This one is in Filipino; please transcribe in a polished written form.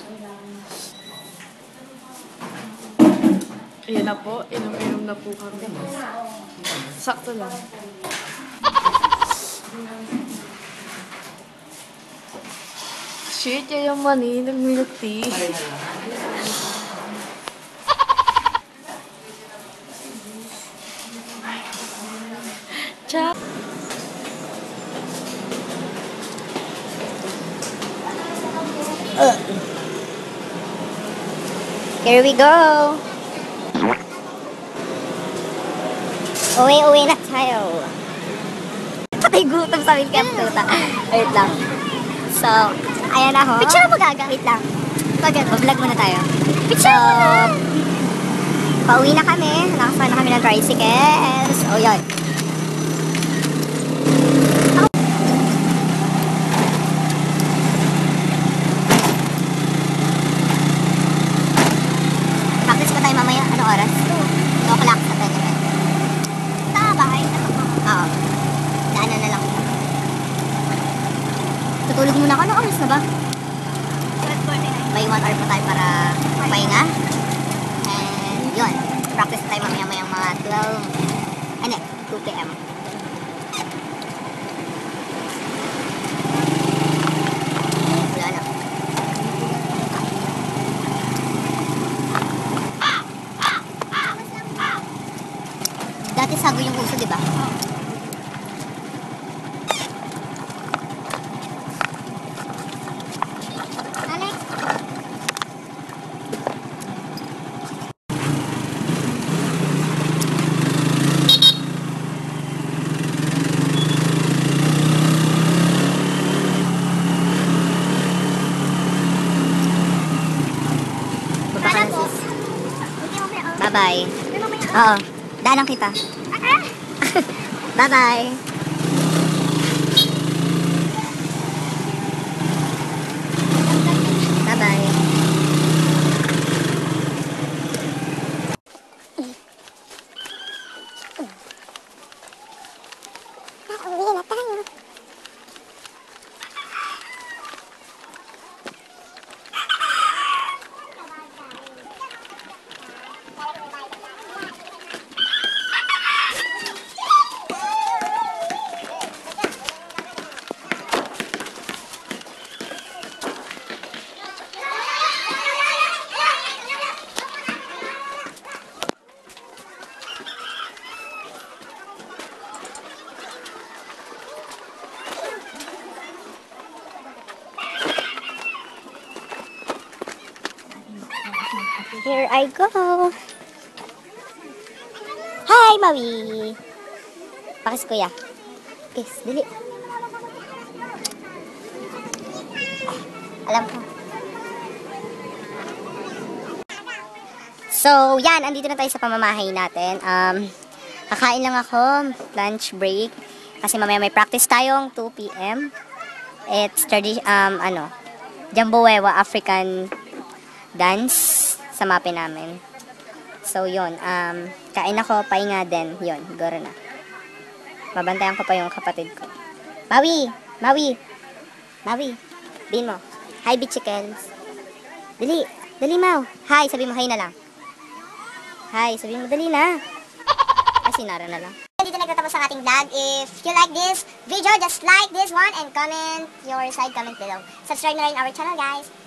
Ayan na po, inom-inom na po kami. Sakto lang. Shit, yung mani, nag-milk tea. Ciao! Here we go! Uwi na tayo. Patay gutom sa amin camp tuta. Wait lang. So, ayan na ho. Picture mo gaga. Wait lang. Mag-vlog muna tayo. Picture muna! Pauwi na kami. Nakasama na kami ng tricycles. O, yun. Practice pa tayo mamaya. Anong oras? 2 o'clock sa tayo. Bahay. Oo. Daanan na lang. Tutulog muna ako. Anong oras na ba? By 1 hour pa tayo para pahinga. And yun. Practice tayo mamaya mga 2 p.m. Wala na. Dati sago yung uso, di ba? Alex? Bye-bye. Oo. Dalang kita. Bye-bye. Bye-bye. Uwi na tayo. Here I go. Hi, Maui. Pakis kuya. Kiss, dili. Alam ko. So, yan. Andito na tayo sa pamamahay natin. Kakain lang ako. Lunch break. Kasi mamaya may practice tayong 2 p.m. It's Jambowewa African dance sa mape namin. So, yun. Kain ako, pahinga din. Yun, goro na. Babantayan ko pa yung kapatid ko. Maui! Maui! Maui! Bin mo. Hi, bitchikels. Dali! Dali, Mau! Hi! Sabi mo, hi na lang. Hi! Sabi mo, dali na. Kasi nara na lang. Dito nagtatapos ang ating vlog. If you like this video, just like this one and comment your side comment below. Subscribe na rin our channel, guys.